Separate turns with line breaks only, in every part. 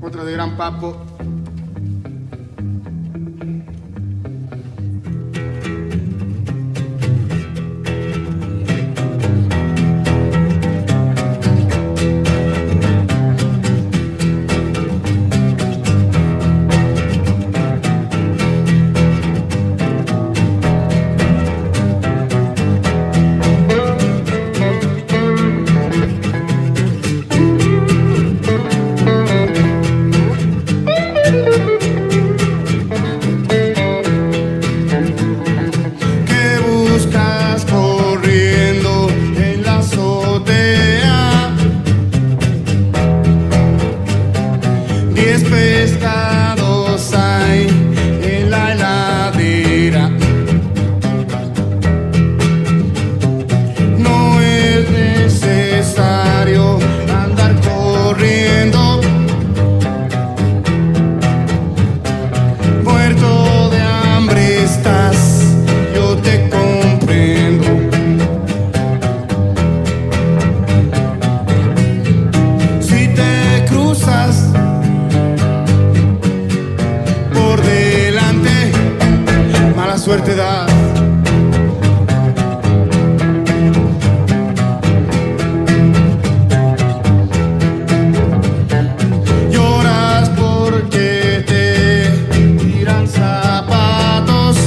otra de Gran Papo. Pescados hay en la heladera. No es necesario andar corriendo. Muerto de hambre estás, yo te comprendo. Si te cruzas suerte da. Lloras porque te tiran zapatos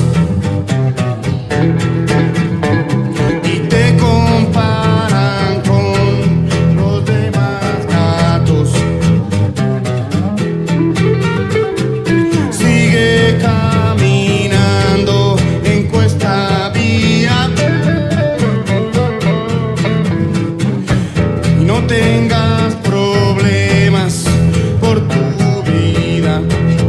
y te comparan con los demás gatos. Sigue caminando esta vía y no tengas problemas por tu vida.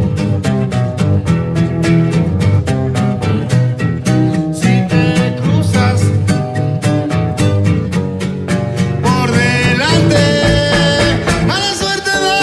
Si te cruzas por delante, mala suerte da.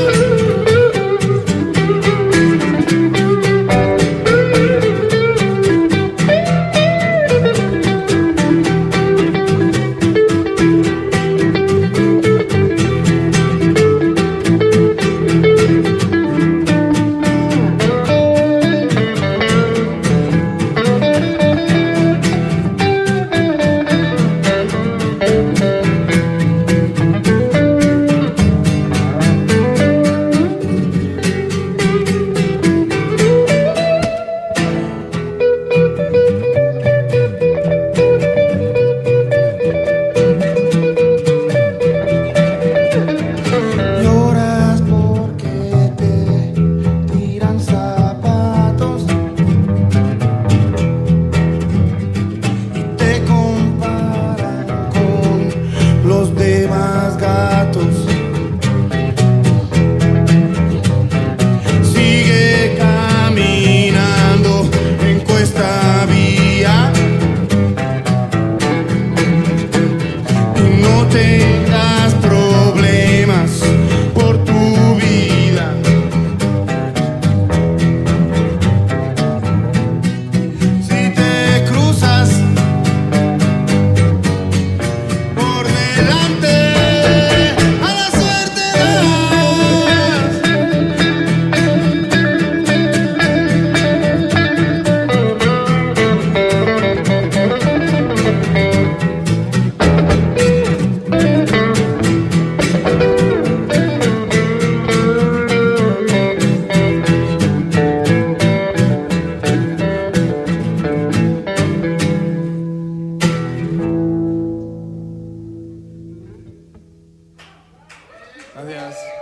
Demás gatos. Sigue caminando en cuesta vía y no tengas problemas por tu vida. Si te cruzas por delante, gracias.